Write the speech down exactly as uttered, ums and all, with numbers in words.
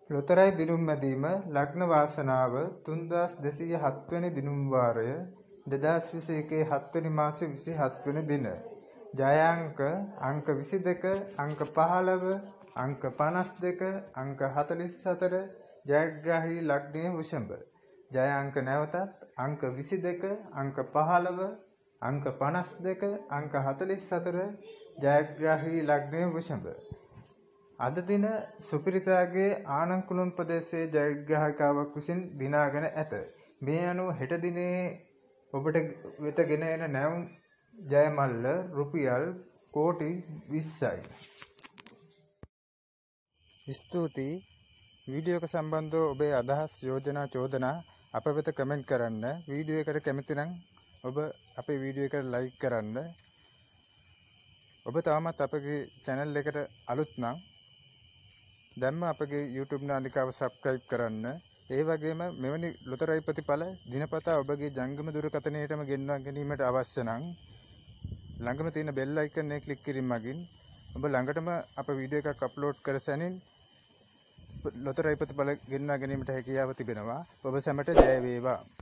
ලොතරැයි දිනුම් මැදීම ලග්න වාසනාව තුන්දාස් දෙසිය හත් වෙනි දිනුම් වාරය දෙදාස් විසි එකේ හත් වෙනි මාසේ විසිහත් වෙනි දින. ජය අංක අංක විසි දෙක, අංක පහළව, අංක පනස් දෙක, අංක හතළිස් හතර, ජයග්‍රාහී ලග්නයේ වෘෂභ. ජය අංක නැවතත් අංක විසි දෙක, අංක පහළව, අංක පනස් දෙක, අංක හතළිස් හතර, ජයග්‍රාහී ලග්නයේ වෘෂභ. අද දින සුපිරිතාගේ ආනන්ද කුළුන් ප්‍රදේශයේ ජයග්‍රාහකාවක් විසින් දිනාගෙන ඇත. මේ අනුව හෙට දිනේ ඔබට වෙත ගෙන එන නැවුම් ජය මල්ල රුපියල් කෝටි විස්සයි. ස්තුතියි. වීඩියෝ එක සම්බන්ධව ඔබේ අදහස්, යෝජනා, චෝදනා අප වෙත කමෙන්ට් කරන්න. වීඩියෝ එකට කැමති නම් ඔබ අපේ වීඩියෝ එකට ලයික් කරන්න. ඔබ තවමත් අපගේ channel එකට අලුත් නම් දැන්ම අපගේ YouTube නාලිකාව subscribe කරන්න. ඒ වගේම මෙවැනි ලොතරැයි ප්‍රතිඵල දිනපතා ඔබගේ ජංගම දුරකථනයටම ගෙන්වා ගැනීමට අවශ්‍ය නම් ළඟම තියෙන bell icon එක click කිරීම මගින් ඔබ ළඟටම අප වීඩියෝ එකක් අප්ලෝඩ් කර සැනින් ලොතරැයි ප්‍රතිඵල ගෙන්වා ගැනීමට හැකියාව තිබෙනවා. ඔබ සැමට ජය වේවා.